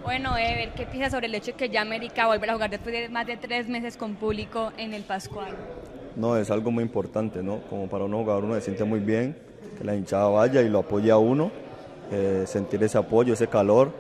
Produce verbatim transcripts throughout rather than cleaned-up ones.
Bueno, Ever, ¿qué piensas sobre el hecho de que ya América volverá a jugar después de más de tres meses con público en el Pascual? No, es algo muy importante, ¿no? Como para uno jugador uno se siente muy bien, que la hinchada vaya y lo apoye a uno, eh, sentir ese apoyo, ese calor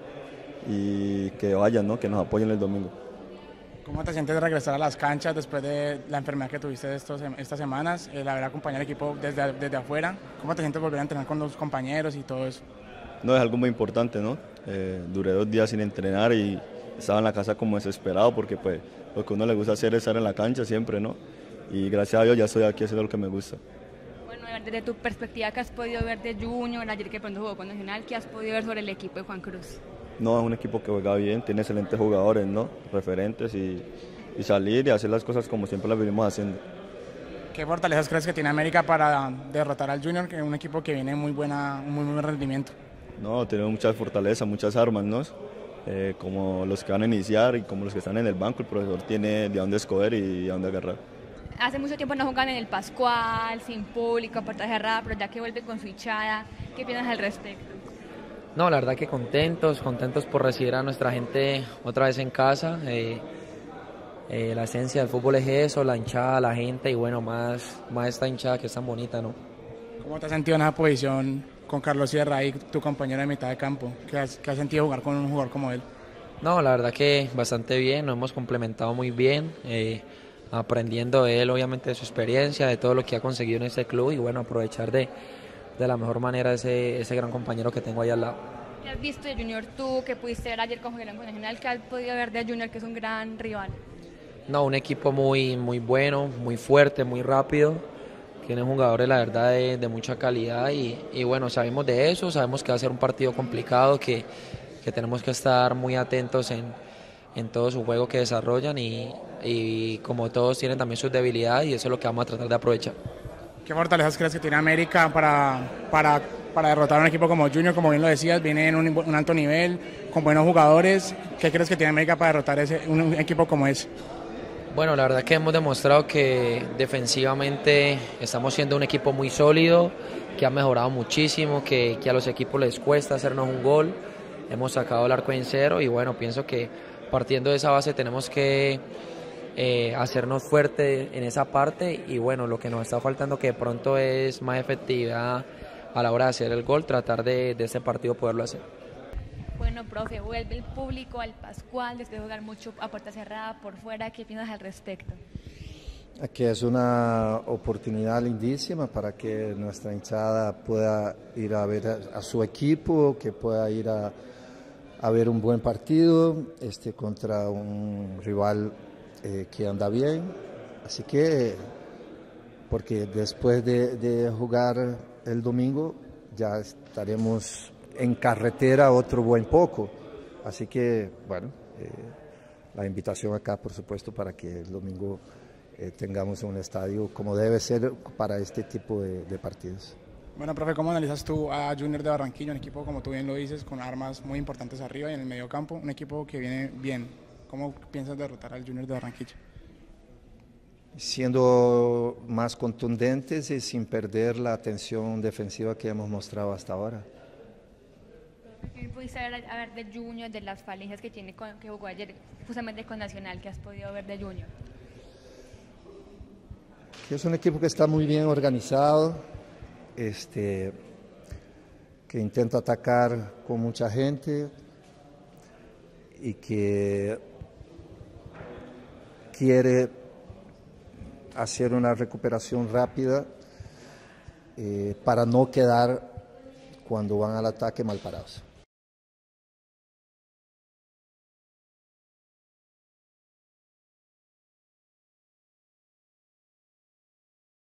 y que vayan, ¿no? Que nos apoyen el domingo. ¿Cómo te sientes de regresar a las canchas después de la enfermedad que tuviste estos, estas semanas, el haber acompañado al equipo desde, desde afuera? ¿Cómo te sientes volver a entrenar con los compañeros y todo eso? No, es algo muy importante, ¿no? Eh, duré dos días sin entrenar y estaba en la casa como desesperado porque pues lo que a uno le gusta hacer es estar en la cancha siempre, ¿no? Y gracias a Dios ya estoy aquí haciendo lo que me gusta. Bueno, Ever, desde tu perspectiva, ¿qué has podido ver de Junior, ayer que pronto jugó con Nacional, qué has podido ver sobre el equipo de Juan Cruz? No, es un equipo que juega bien, tiene excelentes jugadores, ¿no? Referentes y, y salir y hacer las cosas como siempre las venimos haciendo. ¿Qué fortalezas crees que tiene América para derrotar al Junior, que es un equipo que viene en muy, buena, muy buen rendimiento? No, tenemos muchas fortalezas, muchas armas, ¿no? Eh, como los que van a iniciar y como los que están en el banco, el profesor tiene de dónde escoger y de dónde agarrar. Hace mucho tiempo no juegan en el Pascual, sin público, a puerta cerrada, pero ya que vuelve con su hinchada, ¿qué piensas al respecto? No, la verdad que contentos, contentos por recibir a nuestra gente otra vez en casa. Eh, eh, la esencia del fútbol es eso, la hinchada, la gente y bueno, más, más esta hinchada que es tan bonita, ¿no? ¿Cómo te has sentido en esa posición con Carlos Sierra y tu compañero de mitad de campo? ¿Qué has, qué has sentido jugar con un jugador como él? No, la verdad que bastante bien, nos hemos complementado muy bien, eh, aprendiendo de él obviamente de su experiencia, de todo lo que ha conseguido en este club y bueno, aprovechar de, de la mejor manera ese, ese gran compañero que tengo ahí al lado. ¿Qué has visto de Junior tú, que pudiste ver ayer con Julián Nacional, que has podido ver de Junior, que es un gran rival? No, un equipo muy, muy bueno, muy fuerte, muy rápido. Tienen jugadores, la verdad, de, de mucha calidad y, y bueno, sabemos de eso, sabemos que va a ser un partido complicado, que, que tenemos que estar muy atentos en, en todo su juego que desarrollan y, y como todos tienen también sus debilidades y eso es lo que vamos a tratar de aprovechar. ¿Qué fortalezas crees que tiene América para, para, para derrotar a un equipo como Junior? Como bien lo decías, viene en un, un alto nivel, con buenos jugadores. ¿Qué crees que tiene América para derrotar ese, un, un equipo como ese? Bueno, la verdad que hemos demostrado que defensivamente estamos siendo un equipo muy sólido, que ha mejorado muchísimo, que, que a los equipos les cuesta hacernos un gol. Hemos sacado el arco en cero y bueno, pienso que partiendo de esa base tenemos que eh, hacernos fuerte en esa parte y bueno, lo que nos está faltando que de pronto es más efectividad a la hora de hacer el gol, tratar de, de ese partido poderlo hacer. Bueno, profe, vuelve el público al Pascual después de jugar mucho a puerta cerrada por fuera. ¿Qué piensas al respecto? Aquí es una oportunidad lindísima para que nuestra hinchada pueda ir a ver a, a su equipo, que pueda ir a, a ver un buen partido este, contra un rival eh, que anda bien. Así que, porque después de, de jugar el domingo ya estaremos en carretera otro buen poco, así que bueno, eh, la invitación acá por supuesto para que el domingo eh, tengamos un estadio como debe ser para este tipo de, de partidos. Bueno, profe, ¿cómo analizas tú a Junior de Barranquilla, un equipo como tú bien lo dices, con armas muy importantes arriba y en el medio campo, un equipo que viene bien? ¿Cómo piensas derrotar al Junior de Barranquilla? Siendo más contundentes y sin perder la atención defensiva que hemos mostrado hasta ahora. ¿Qué pudiste ver, a ver de Junior, de las falencias que tiene con, que jugó ayer justamente con Nacional, que has podido ver de Junior? Que es un equipo que está muy bien organizado, este, que intenta atacar con mucha gente y que quiere hacer una recuperación rápida eh, para no quedar cuando van al ataque mal parados.